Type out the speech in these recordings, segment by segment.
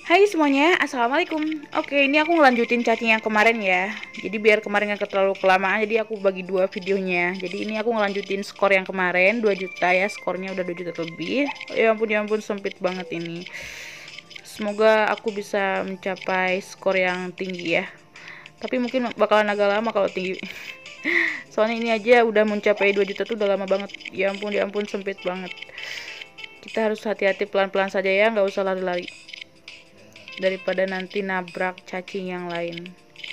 Hai semuanya, assalamualaikum. Oke, ini aku ngelanjutin chatting yang kemarin ya. Jadi biar kemarin gak terlalu kelamaan, jadi aku bagi dua videonya. Jadi ini aku ngelanjutin skor yang kemarin 2 juta ya, skornya udah 2 juta lebih. Ya ampun sempit banget ini. Semoga aku bisa mencapai skor yang tinggi ya. Tapi mungkin bakalan agak lama kalau tinggi. Soalnya ini aja udah mencapai 2 juta tuh udah lama banget. Ya ampun sempit banget. Kita harus hati-hati, pelan-pelan saja ya, nggak usah lari-lari. Daripada nanti nabrak cacing yang lain.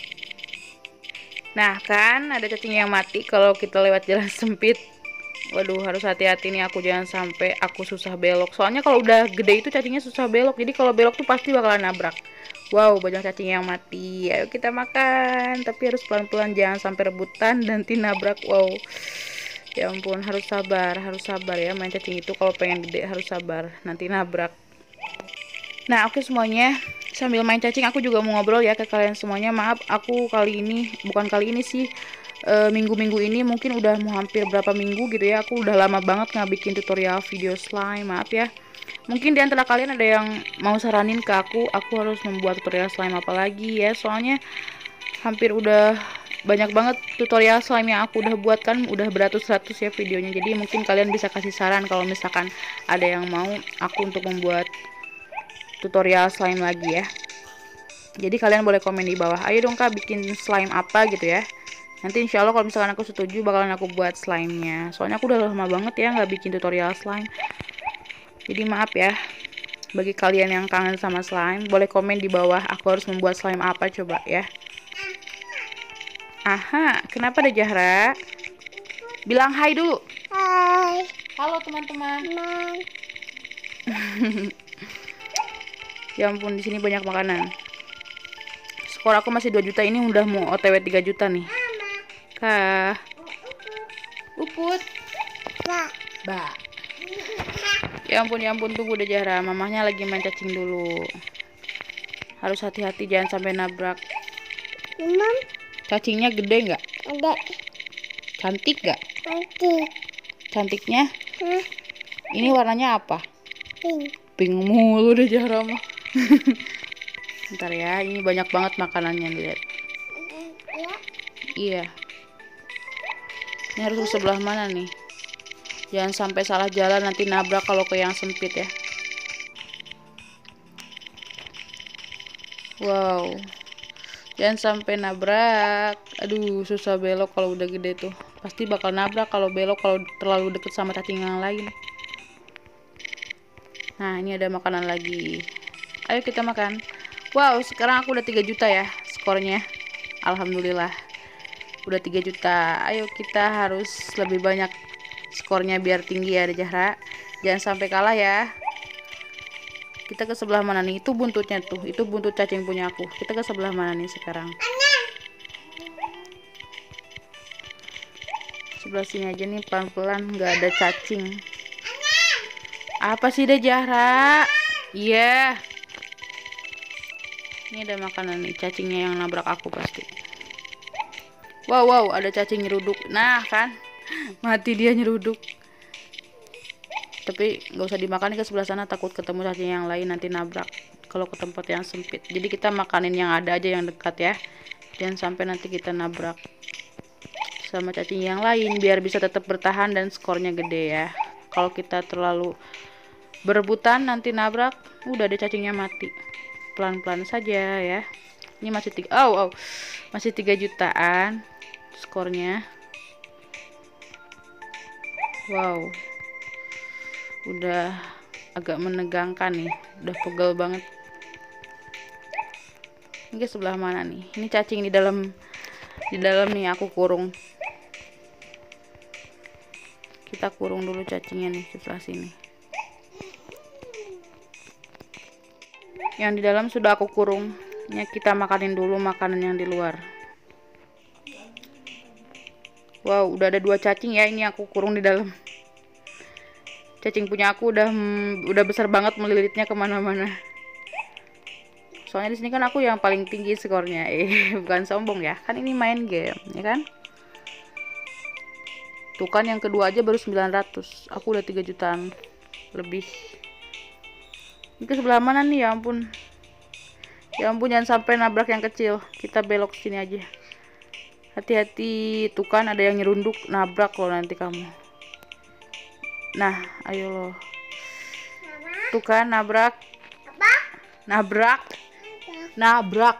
Nah kan ada cacing yang mati kalau kita lewat jalan sempit. Waduh, harus hati-hati nih aku, jangan sampai aku susah belok. Soalnya kalau udah gede itu cacingnya susah belok. Jadi kalau belok tuh pasti bakalan nabrak. Wow, banyak cacing yang mati. Ayo kita makan. Tapi harus pelan-pelan, jangan sampai rebutan nanti nabrak. Wow. Ya ampun, harus sabar ya main cacing itu. Kalau pengen gede harus sabar, nanti nabrak. Nah oke semuanya, sambil main cacing aku juga mau ngobrol ya ke kalian semuanya. Maaf aku kali ini, bukan kali ini sih, minggu-minggu ini mungkin udah mau hampir berapa minggu gitu ya, aku udah lama banget nggak bikin tutorial video slime. Maaf ya, mungkin diantara kalian ada yang mau saranin ke aku harus membuat tutorial slime apa lagi ya. Soalnya hampir udah banyak banget tutorial slime yang aku udah buat, kan udah beratus-ratus ya videonya. Jadi mungkin kalian bisa kasih saran kalau misalkan ada yang mau aku untuk membuat tutorial slime lagi ya. Jadi kalian boleh komen di bawah, ayo dong kak bikin slime apa gitu ya. Nanti insya Allah kalau misalkan aku setuju bakalan aku buat slime-nya. Soalnya aku udah lama banget ya nggak bikin tutorial slime. Jadi maaf ya, bagi kalian yang kangen sama slime, boleh komen di bawah aku harus membuat slime apa coba ya. Aha, kenapa ada Zahra? Bilang hai dulu. Hai, Halo teman-teman. teman. Ya ampun, di sini banyak makanan. Skor aku masih 2 juta, ini udah mau OTW 3 juta nih. Kah. Uput. Ba. Ya ampun tunggu deh Zahra, mamahnya lagi main cacing dulu. Harus hati-hati jangan sampai nabrak. Teman, Cacingnya gede nggak? ada Cantik nggak? cantik. Cantiknya? Hah, Ini warnanya apa? pink. Pink mulu deh Zahra mah. Ntar ya, ini banyak banget makanannya, lihat. Ya, Iya. Ini harus ke sebelah mana nih? Jangan sampai salah jalan nanti nabrak kalau ke yang sempit ya. Wow. Jangan sampai nabrak. Aduh, susah belok kalau udah gede tuh. Pasti bakal nabrak kalau belok kalau terlalu deket sama cacing yang lain. Nah, ini ada makanan lagi. Ayo kita makan. Wow, sekarang aku udah 3 juta ya skornya. Alhamdulillah. Udah 3 juta. Ayo kita harus lebih banyak skornya biar tinggi ya Zahra. Jangan sampai kalah ya. Kita ke sebelah mana nih? Itu buntutnya tuh. Itu buntut cacing punya aku. Kita ke sebelah mana nih sekarang? Sebelah sini aja nih, pelan-pelan, nggak ada cacing. Apa sih deh Zahra? Iya. Ini ada makanan nih, cacingnya yang nabrak aku pasti. Wow, ada cacing nyeruduk. Nah kan, mati dia nyeruduk. Tapi nggak usah dimakan ke sebelah sana, takut ketemu cacing yang lain nanti nabrak kalau ke tempat yang sempit. Jadi kita makanin yang ada aja yang dekat ya, jangan sampai nanti kita nabrak sama cacing yang lain biar bisa tetap bertahan dan skornya gede ya. Kalau kita terlalu berebutan nanti nabrak, udah ada cacingnya mati. Pelan-pelan saja ya. Ini masih masih 3 jutaan skornya. Wow, udah agak menegangkan nih, udah pegel banget. Ini ke sebelah mana nih? Ini cacing di dalam nih aku kurung. Kita kurung dulu cacingnya nih sebelah sini. Yang di dalam sudah aku kurung. Ya, kita makanin dulu makanan yang di luar. Wow, udah ada 2 cacing ya, ini aku kurung di dalam. Cacing punya aku udah besar banget, melilitnya kemana-mana. Soalnya di sini kan aku yang paling tinggi skornya. Bukan sombong ya, kan ini main game, ya kan? Tuh kan yang kedua aja baru 900. Aku udah 3 jutaan lebih. Ini ke sebelah mana nih, ya ampun. Ya ampun, jangan sampai nabrak yang kecil. Kita belok sini aja. Hati-hati, tuh kan ada yang nyerunduk, nabrak loh nanti kamu. Nah, ayo loh. Tuh kan nabrak. Nabrak. Nabrak.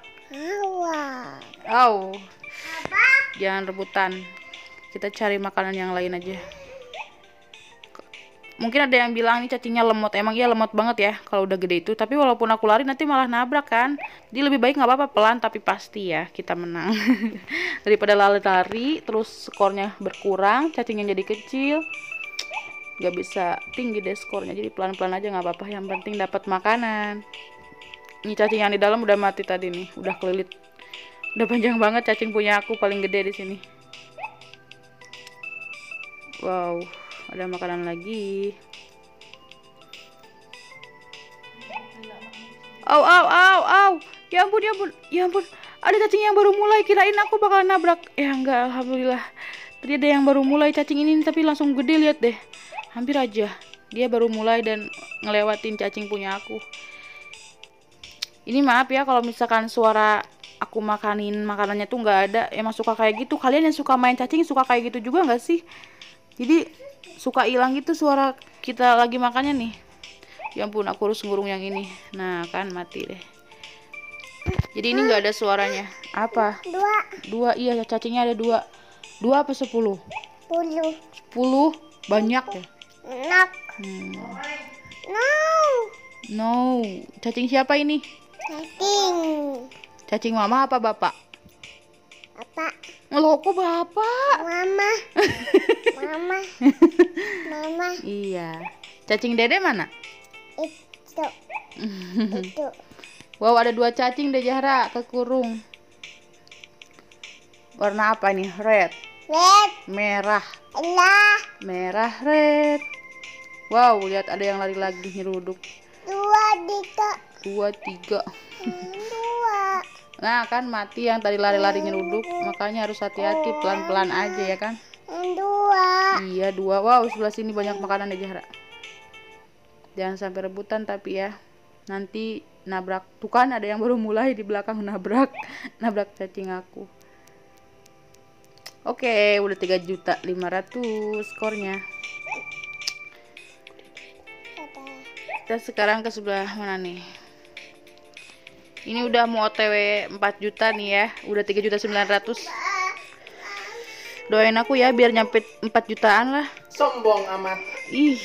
Oh. Jangan rebutan. Kita cari makanan yang lain aja. Mungkin ada yang bilang ini cacingnya lemot. Emang iya lemot banget ya kalau udah gede itu. Tapi walaupun aku lari nanti malah nabrak kan. Jadi lebih baik nggak apa-apa, pelan tapi pasti ya kita menang. Daripada lari-lari terus skornya berkurang, cacingnya jadi kecil. Gak bisa tinggi deh skornya. Jadi pelan-pelan aja nggak apa-apa. Yang penting dapat makanan. Ini cacing yang di dalam udah mati tadi nih. Udah kelilit. Udah panjang banget cacing punya aku, paling gede di sini. Wow. Ada makanan lagi. Au au au au. Ya ampun, ya ampun. Ya ampun. Ada cacing yang baru mulai, kirain aku bakal nabrak. Ya enggak, alhamdulillah. Tadi ada yang baru mulai cacing ini tapi langsung gede, lihat deh. Hampir aja. Dia baru mulai dan ngelewatin cacing punya aku. Ini maaf ya kalau misalkan suara aku makanin makanannya tuh nggak ada. Emang suka kayak gitu. Kalian yang suka main cacing suka kayak gitu juga nggak sih? Jadi suka hilang gitu suara kita lagi makannya nih. Ya ampun, aku harus ngurung yang ini. Nah kan mati deh. Jadi ini nggak ada suaranya. Apa? Dua, iya cacingnya ada dua. 2 apa 10? 10 banyak ya. No. Cacing siapa ini? Cacing mama apa bapak? Loh kok bapak? Mama. Iya. Cacing dede mana? Itu. Wow, ada 2 cacing deh Zahra kekurung. Warna apa nih? Red. Merah. Merah red. Wow, lihat ada yang lari lagi nyeruduk. 2, 3. Nah kan mati yang tadi lari-lari nyeruduk. Makanya harus hati-hati, pelan-pelan aja ya kan. 2. Iya 2. Wow, sebelah sini banyak makanan deh Zahra. Jangan sampai rebutan tapi ya. Nanti nabrak. Tuh kan ada yang baru mulai di belakang nabrak. Nabrak cacing aku. Oke, udah 3.500.000 skornya. Kita sekarang ke sebelah mana nih? Ini udah mau OTW 4 juta nih ya. Udah 3.900.000. Doain aku ya biar nyampe 4 jutaan lah. Sombong amat. Ih.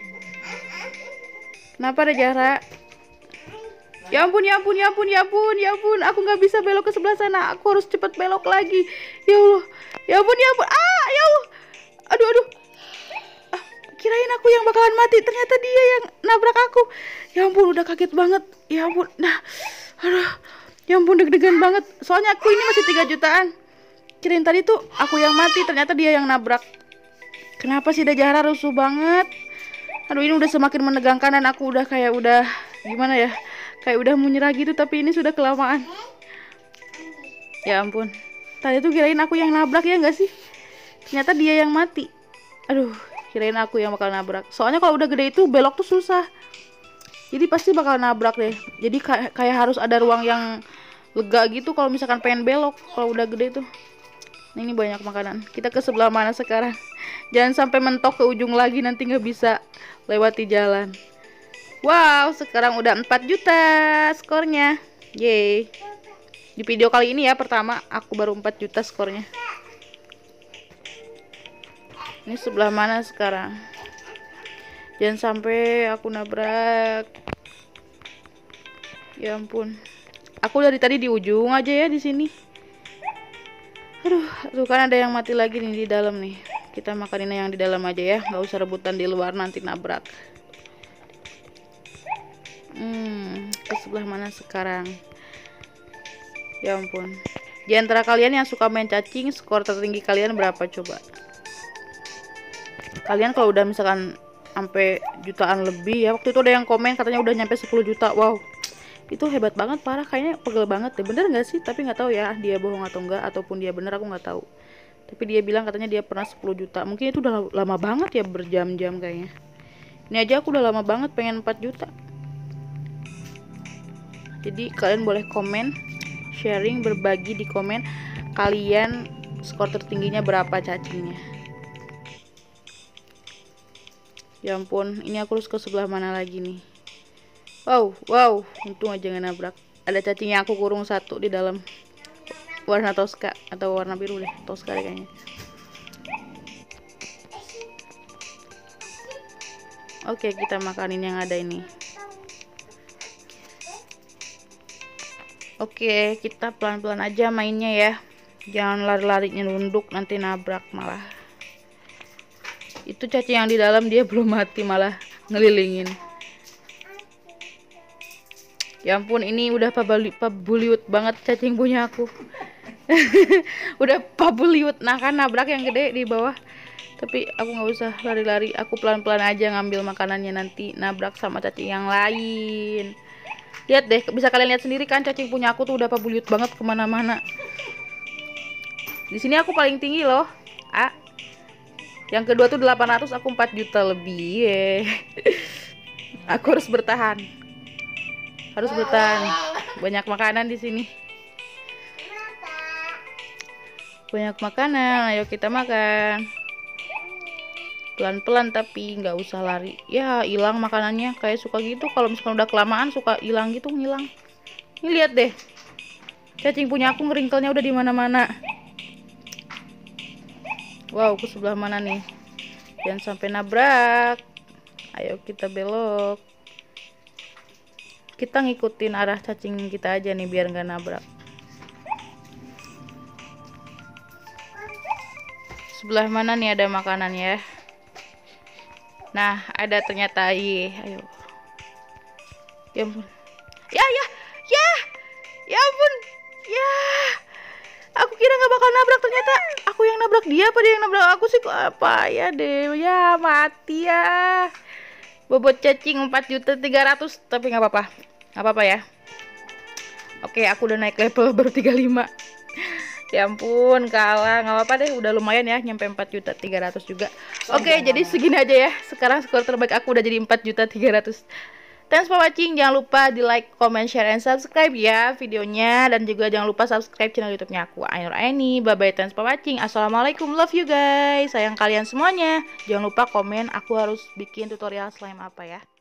Kenapa ada Zahra? Ya ampun. Aku nggak bisa belok ke sebelah sana. Aku harus cepet belok lagi. Ya Allah. Ya ampun. Ah, ya Allah. Aduh. Kirain aku yang bakalan mati, ternyata dia yang nabrak aku. Ya ampun, udah kaget banget. Ya ampun. Nah. Aduh. Ya ampun, deg-degan banget. Soalnya aku ini masih 3 jutaan. Kirain tadi tuh aku yang mati, ternyata dia yang nabrak. Kenapa sih Zahra rusuh banget? Aduh, ini udah semakin menegangkan dan aku udah kayak udah gimana ya? Kayak udah mau nyerah gitu, tapi ini sudah kelamaan. Ya ampun. Tadi tuh kirain aku yang nabrak ya nggak sih? Ternyata dia yang mati. Aduh, kirain aku yang bakal nabrak. Soalnya kalau udah gede itu belok tuh susah. Jadi pasti bakal nabrak deh. Jadi kayak harus ada ruang yang lega gitu kalau misalkan pengen belok. Kalau udah gede tuh. Nah, ini banyak makanan. Kita ke sebelah mana sekarang? Jangan sampai mentok ke ujung lagi, nanti nggak bisa lewati jalan. Wow, sekarang udah 4 juta skornya. Yeay. Di video kali ini ya pertama aku baru 4 juta skornya. Ini sebelah mana sekarang? Jangan sampai aku nabrak. Ya ampun. Aku dari tadi di ujung aja ya di sini. Aduh, tuh kan ada yang mati lagi nih di dalam nih. Kita makanin yang di dalam aja ya, nggak usah rebutan di luar nanti nabrak. Ke sebelah mana sekarang? Ya ampun. Di antara kalian yang suka main cacing, skor tertinggi kalian berapa coba? Kalian kalau udah misalkan sampai jutaan lebih ya, waktu itu ada yang komen katanya udah nyampe 10 juta. Wow, itu hebat banget, parah, kayaknya pegel banget deh. Bener nggak sih? Tapi nggak tahu ya dia bohong atau enggak, ataupun dia bener, aku nggak tahu. Tapi dia bilang katanya dia pernah 10 juta. Mungkin itu udah lama banget ya, berjam-jam kayaknya. Ini aja aku udah lama banget pengen 4 juta. Jadi kalian boleh komen, sharing, berbagi di komen kalian skor tertingginya berapa cacingnya. Ya ampun, ini aku harus ke sebelah mana lagi nih? Wow, untung aja nggak nabrak. Ada cacing yang aku kurung satu di dalam, warna Tosca atau warna biru deh, Tosca deh kayaknya. Oke, kita makanin yang ada ini. Oke, kita pelan-pelan aja mainnya ya. Jangan lari-larinya nunduk, nanti nabrak malah. Itu cacing yang di dalam dia belum mati malah ngelilingin. Ya ampun, ini udah pabuliut banget cacing punya aku. Udah pabuliut. Nah kan nabrak yang gede di bawah. Tapi aku nggak usah lari-lari, aku pelan-pelan aja ngambil makanannya, nanti nabrak sama cacing yang lain. Lihat deh, bisa kalian lihat sendiri kan cacing punya aku tuh udah pabuliut banget kemana-mana. Di sini aku paling tinggi loh. Yang kedua tuh 800, aku 4 juta lebih. Aku harus bertahan. Banyak makanan di sini. Banyak makanan, ayo kita makan. Pelan-pelan tapi nggak usah lari. Ya, hilang makanannya, kayak suka gitu. Kalau misalkan udah kelamaan suka hilang gitu, ngilang. Ini lihat deh. Cacing punya aku ngeringkelnya udah di mana-mana. Wow, ke sebelah mana nih? Jangan sampai nabrak. Ayo kita belok. Kita ngikutin arah cacing kita aja nih biar nggak nabrak. Sebelah mana nih ada makanan ya? Nah, ada ternyata. Ayo. Ya ampun. Ya ampun. Ya. Aku kira nggak bakal nabrak, ternyata aku yang nabrak dia, apa dia yang nabrak aku sih, kok apa ya deh. Ya mati ya. Bobot cacing 4.300.000, tapi nggak apa-apa. Nggak apa-apa ya. Oke, aku udah naik level baru 35. Ya ampun, kalah. Nggak apa-apa deh, udah lumayan ya, nyampe 4.300.000 juga. Oke, jadi segini aja ya. Sekarang skor terbaik aku udah jadi 4.300.000. Thanks for watching. Jangan lupa di like, comment, share, and subscribe ya videonya. Dan juga jangan lupa subscribe channel YouTube-nya aku, Ainur Aini. Bye-bye, thanks for watching. Assalamualaikum, love you guys. Sayang kalian semuanya. Jangan lupa komen, aku harus bikin tutorial slime apa ya.